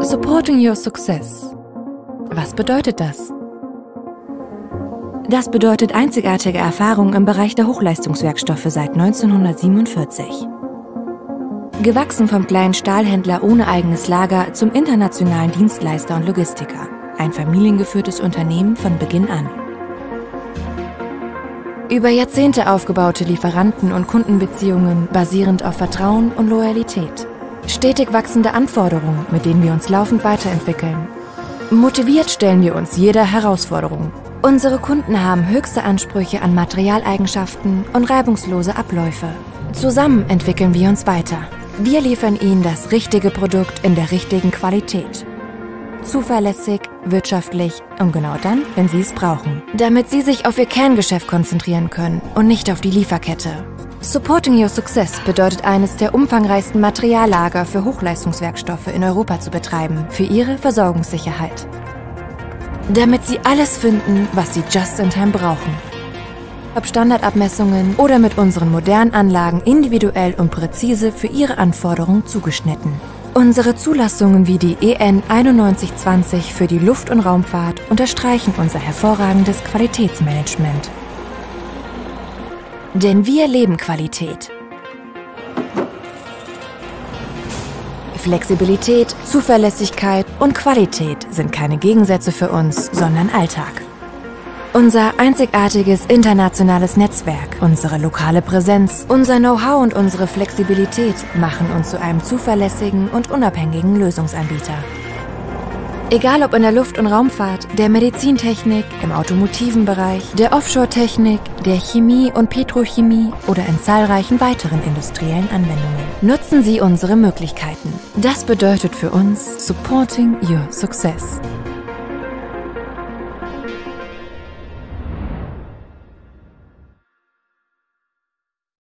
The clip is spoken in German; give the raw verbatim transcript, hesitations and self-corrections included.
Supporting your success. Was bedeutet das? Das bedeutet einzigartige Erfahrung im Bereich der Hochleistungswerkstoffe seit neunzehnhundertsiebenundvierzig. Gewachsen vom kleinen Stahlhändler ohne eigenes Lager zum internationalen Dienstleister und Logistiker. Ein familiengeführtes Unternehmen von Beginn an. Über Jahrzehnte aufgebaute Lieferanten- und Kundenbeziehungen basierend auf Vertrauen und Loyalität. Stetig wachsende Anforderungen, mit denen wir uns laufend weiterentwickeln. Motiviert stellen wir uns jeder Herausforderung. Unsere Kunden haben höchste Ansprüche an Materialeigenschaften und reibungslose Abläufe. Zusammen entwickeln wir uns weiter. Wir liefern Ihnen das richtige Produkt in der richtigen Qualität. Zuverlässig, wirtschaftlich und genau dann, wenn Sie es brauchen. Damit Sie sich auf Ihr Kerngeschäft konzentrieren können und nicht auf die Lieferkette. Supporting Your Success bedeutet, eines der umfangreichsten Materiallager für Hochleistungswerkstoffe in Europa zu betreiben, für Ihre Versorgungssicherheit. Damit Sie alles finden, was Sie just in time brauchen. Ob Standardabmessungen oder mit unseren modernen Anlagen individuell und präzise für Ihre Anforderungen zugeschnitten. Unsere Zulassungen wie die E N einundneunzig zwanzig für die Luft- und Raumfahrt unterstreichen unser hervorragendes Qualitätsmanagement. Denn wir leben Qualität. Flexibilität, Zuverlässigkeit und Qualität sind keine Gegensätze für uns, sondern Alltag. Unser einzigartiges internationales Netzwerk, unsere lokale Präsenz, unser Know-how und unsere Flexibilität machen uns zu einem zuverlässigen und unabhängigen Lösungsanbieter. Egal ob in der Luft- und Raumfahrt, der Medizintechnik, im automotiven Bereich, der Offshore-Technik, der Chemie und Petrochemie oder in zahlreichen weiteren industriellen Anwendungen. Nutzen Sie unsere Möglichkeiten. Das bedeutet für uns Supporting Your Success.